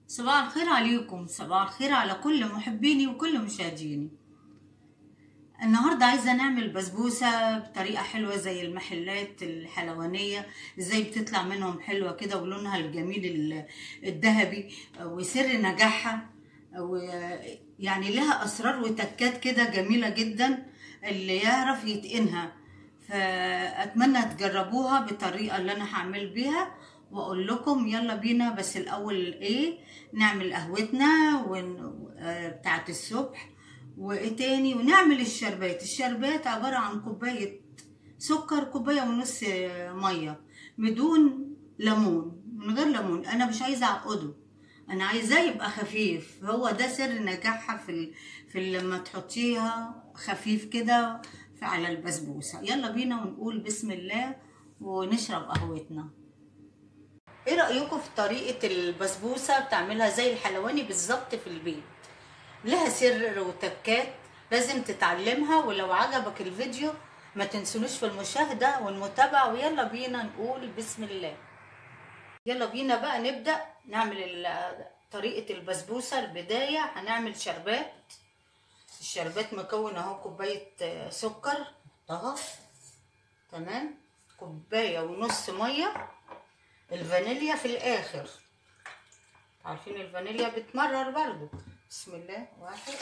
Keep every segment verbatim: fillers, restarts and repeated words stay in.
صباح الخير عليكم، صباح الخير على كل محبيني وكل مشاهديني. النهاردة عايزة نعمل بسبوسة بطريقة حلوة زي المحلات الحلوانية، ازاي بتطلع منهم حلوة كده ولونها الجميل الذهبي، وسر نجاحها ويعني لها أسرار وتكات كده جميلة جدا اللي يعرف يتقنها. فأتمنى تجربوها بالطريقة اللي أنا هعمل بيها واقول لكم يلا بينا. بس الاول ايه، نعمل قهوتنا ون... آه، بتاعت الصبح. وايه تاني، ونعمل الشربات. الشربات عبارة عن كوباية سكر، كوباية ونص مية بدون ليمون، من غير ليمون. انا مش عايزة اعقده، انا عايزاه يبقى خفيف. هو ده سر نجاحها في ال... في ال- لما تحطيها خفيف كده على البسبوسة. يلا بينا ونقول بسم الله ونشرب قهوتنا. ايه رأيكم في طريقة البسبوسة؟ بتعملها زي الحلواني بالظبط في البيت، لها سر وتكات لازم تتعلمها. ولو عجبك الفيديو ما تنسونوش في المشاهدة والمتابعة. ويلا بينا نقول بسم الله. يلا بينا بقى نبدأ نعمل طريقة البسبوسة. البداية هنعمل شربات. الشربات مكون اهو كوباية سكر حطها، تمام، كوباية ونص مية. الفانيليا في الاخر، عارفين الفانيليا بتمرر برضو. بسم الله. واحد،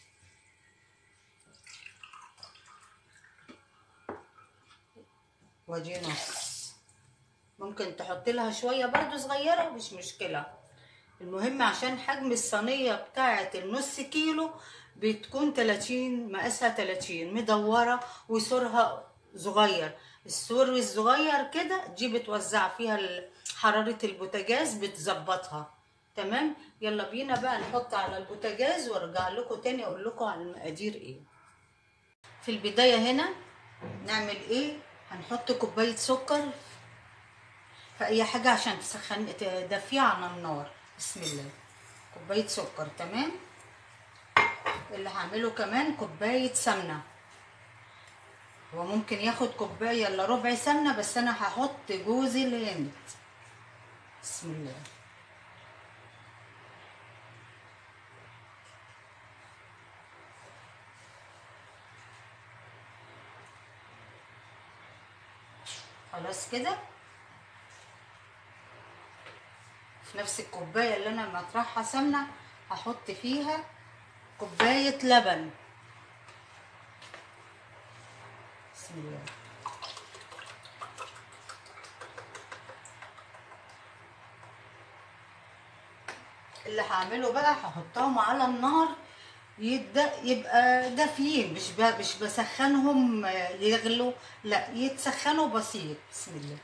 ودي نص. ممكن تحط لها شوية برضو صغيرة، مش مشكلة. المهم عشان حجم الصينية بتاعة النص كيلو بتكون تلاتين، مقاسها تلاتين، مدورة وسورها صغير. السور الصغير كده دي بتوزع فيها حرارة البوتاجاز، بتظبطها. تمام. يلا بينا بقى نحط على البوتاجاز وارجع لكم تاني اقول لكم على المقادير ايه. في البداية هنا نعمل ايه، هنحط كوباية سكر في اي حاجة عشان تسخن تدفيها على النار. بسم الله. كوباية سكر، تمام. اللي هعمله كمان كوباية سمنة. هو ممكن ياخد كوباية الا ربع سمنة، بس انا هحط جوز الهند. بسم الله. خلاص كده. في نفس الكوباية اللي انا مطرحها سمنة هحط فيها كوباية لبن. بسم الله. اللي هعمله بقى هحطهم على النار يبدأ يبقى دافيين، مش مش بسخنهم يغلوا، لا، يتسخنوا بسيط. بسم الله.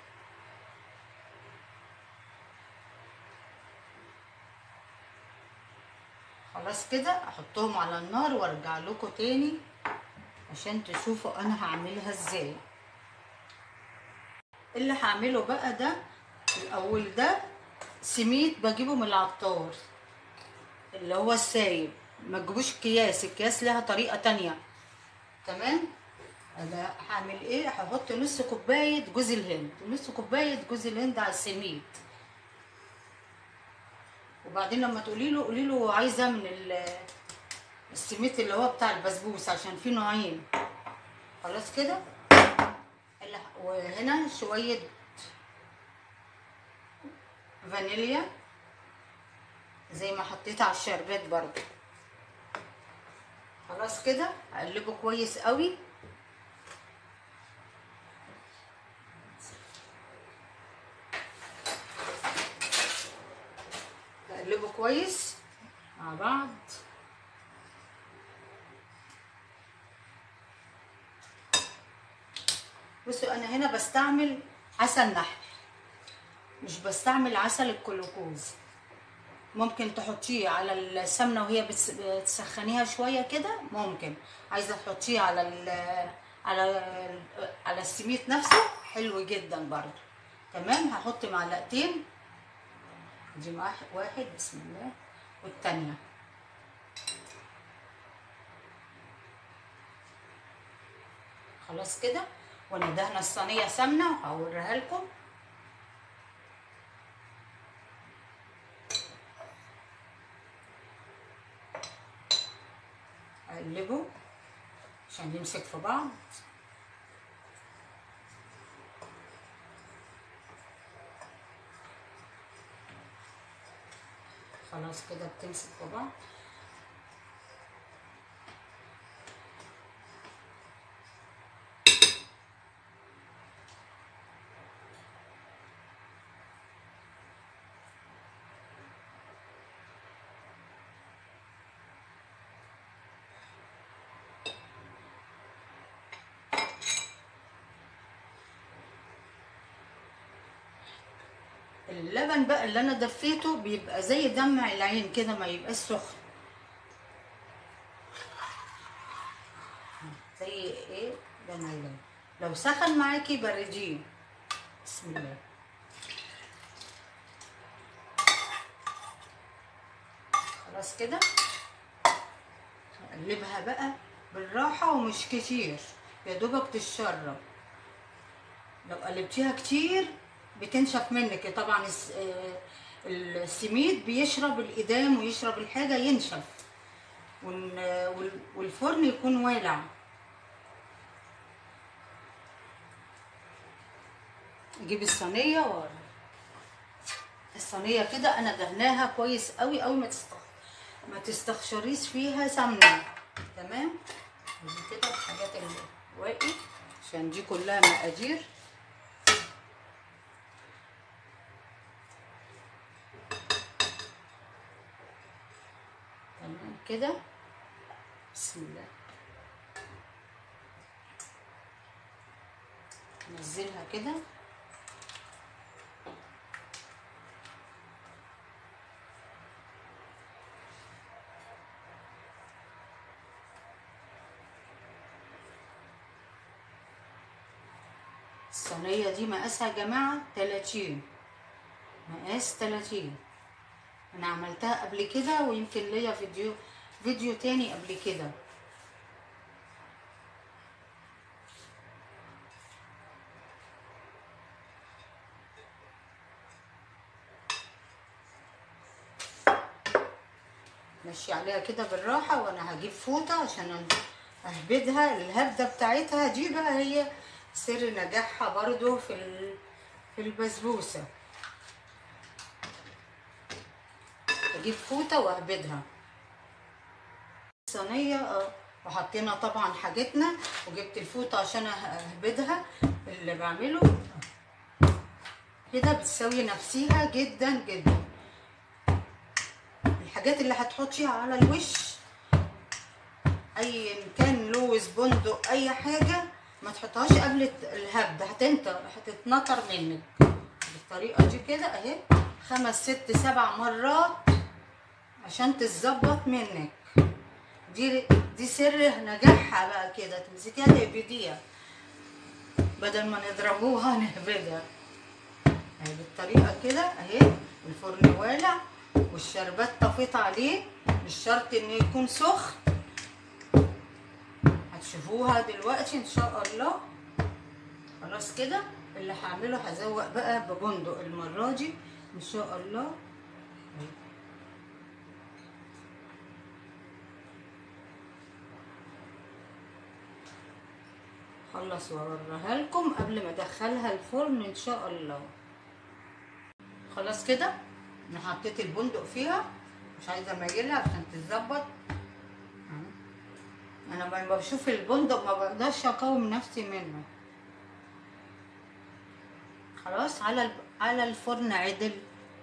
خلاص كده احطهم على النار وارجع لكم تاني عشان تشوفوا انا هعملها ازاي. اللي هعمله بقى ده الاول، ده سميد بجيبه من العطار اللي هو السايب، ما تجيبوش اكياس، الكياس لها طريقه تانية. تمام. انا هعمل ايه، هحط نص كوبايه جوز الهند، نص كوبايه جوز الهند على السميد. وبعدين لما تقولي له قولي له عايزه من السميد اللي هو بتاع البسبوسه عشان في نوعين. خلاص كده. وهنا شويه فانيليا زي ما حطيت على الشربات برضو. خلاص كده اقلبه كويس قوي. اقلبه كويس مع بعض. بصوا انا هنا بستعمل عسل نحل، مش بستعمل عسل الكلوكوز. ممكن تحطيه على السمنه وهي بتسخنيها شويه كده، ممكن عايزه تحطيه على ال على ال على السميد نفسه، حلو جدا برضو. تمام. هحط معلقتين، دي واحد، بسم الله، والتانيه. خلاص كده. وانا دهنه الصينيه سمنه وهوريها لكم. هقلبه عشان يمسك في بعض. خلاص كده بتمسك في بعض. اللبن بقى اللي انا دفيته بيبقى زي دمع العين كده، ما يبقاش سخن. زي ايه دمع العين. لو سخن معاكي برديه. بسم الله. خلاص كده اقلبها بقى بالراحه ومش كتير، يا دوبك تتشرب. لو قلبتيها كتير بتنشف منك طبعا. السميد بيشرب الإدام ويشرب الحاجة ينشف، والفرن يكون والع. نجيب الصينية و... الصينية كده انا دهناها كويس قوي قوي، ما تستخ... ما تستخشريش فيها سمنة. تمام. دي كده الحاجات الواقي عشان دي كلها مقادير. تمام كده. بسم الله. ننزلها كده. الصينية دي مقاسها يا جماعة تلاتين، مقاس تلاتين. انا عملتها قبل كده ويمكن ليا فيديو فيديو تاني قبل كده. ماشي عليها كده بالراحة، وانا هجيب فوطة عشان اهبدها. الهبدة بتاعتها دي بقى هي سر نجاحها برضو في في البسبوسة. اجيب فوطة واهبدها. صينية وحطينا طبعا حاجتنا، وجبت الفوطة عشان اهبدها. اللي بعمله كده بتساوي نفسيها جدا جدا. الحاجات اللي هتحطيها على الوش اي كان لوز بندق اي حاجه ما تحطهاش قبل الهبد، هتنطر هتتنطر منك. بالطريقه دي كده اهي خمس ست سبع مرات عشان تتظبط منك. دي دي سر نجاحها بقى كده. تمسكيها تهبديها بدل ما نضربوها نهبدها اهي بالطريقه كده اهي. الفرن والع والشربات طفيت عليه، مش شرط انه يكون سخن. هتشوفوها دلوقتي ان شاء الله. خلاص كده اللي هعمله هزوق بقى ببندق المره دي ان شاء الله. خلص واوريها لكم قبل ما ادخلها الفرن ان شاء الله. خلاص كده انا حطيت البندق فيها، مش عايزه اميلها عشان تتظبط. انا لما بشوف البندق ما بقدرش اقاوم نفسي منه. خلاص على على الفرن عدل.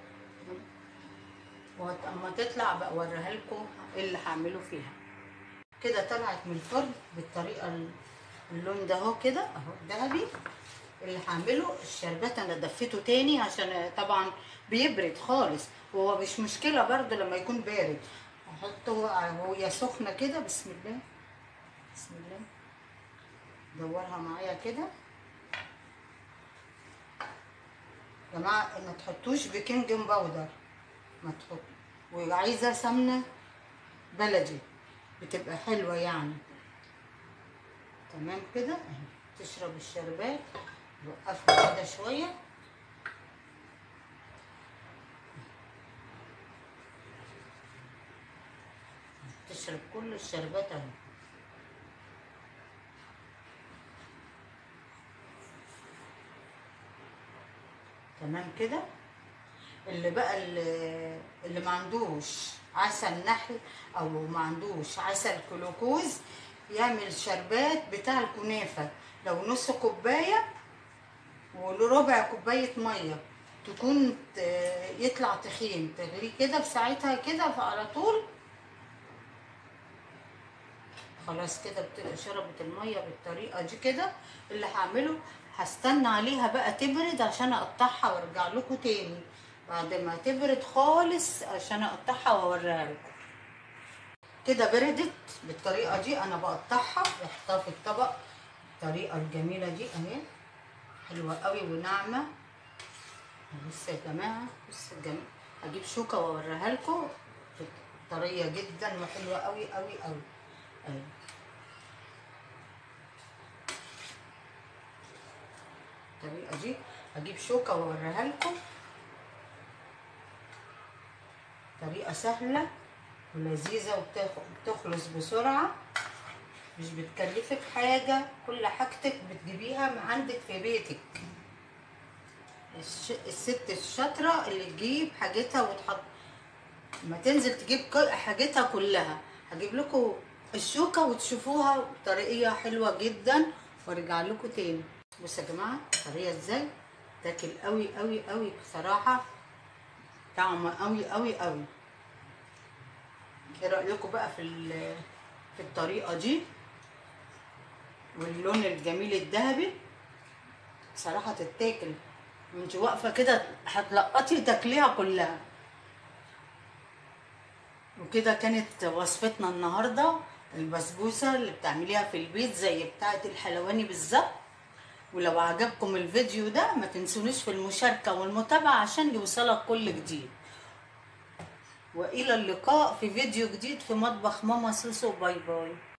واما تطلع بقى اوريها لكم ايه اللي هعمله فيها. كده طلعت من الفرن بالطريقه اللون ده اهو كده اهو ذهبي. اللي هعمله الشربات انا دفيته تاني عشان طبعا بيبرد خالص، وهو مش مشكله برده لما يكون بارد. احطه وهي سخنه كده. بسم الله بسم الله. دورها معايا كده يا جماعه. ما تحطوش بيكنج باودر، ما تحط. وعايزه سمنه بلدي بتبقى حلوه يعني. تمام كده اهي. تشرب الشربات. وقفها كده شويه. تشرب كل الشربات اهي. تمام كده. اللي بقى اللي, اللي ما عندوش عسل نحل او ما عندوش عسل جلوكوز يعمل شربات بتاع الكنافه، لو نص كوبايه وربع كوبايه ميه تكون يطلع تخين، تغليه كده في ساعتها كده فعلى طول خلاص كده شربت الميه بالطريقه دي كده. اللي هعمله هستنى عليها بقى تبرد عشان اقطعها وارجع لكم تاني بعد ما تبرد خالص عشان اقطعها واوريها لكم. كده بردت بالطريقه دي، انا بقطعها واحطها في الطبق الطريقه الجميله دي اهي، حلوه قوي وناعمه. بصوا يا جماعه، بصوا الجميل، هجيب شوكه واوريها لكم، طريه جدا وحلوه قوي قوي قوي اهي. الطريقه دي هجيب شوكه واوريها لكم، طريقه سهله ولذيذه وبتخلص بسرعه، مش بتكلفك حاجه، كل حاجتك بتجيبيها من عندك في بيتك. الست الشاطره اللي تجيب حاجتها وتحط، ما تنزل تجيب حاجتها كلها. هجيب لكم الشوكه وتشوفوها بطريقه حلوه جدا وارجع لكم تاني. بصوا يا جماعه طريقه ازاي تاكل قوي قوي قوي بصراحه، طعمه قوي قوي قوي. ايه رايكم بقى في في الطريقه دي واللون الجميل الذهبي؟ بصراحه تتاكل وانت واقفه كده هتلقطي تاكليها كلها. وكده كانت وصفتنا النهارده، البسبوسه اللي بتعمليها في البيت زي بتاعه الحلواني بالظبط. ولو عجبكم الفيديو ده ما تنسونيش في المشاركه والمتابعه عشان يوصلك كل جديد. والى اللقاء في فيديو جديد في مطبخ ماما سوسو. باي باي.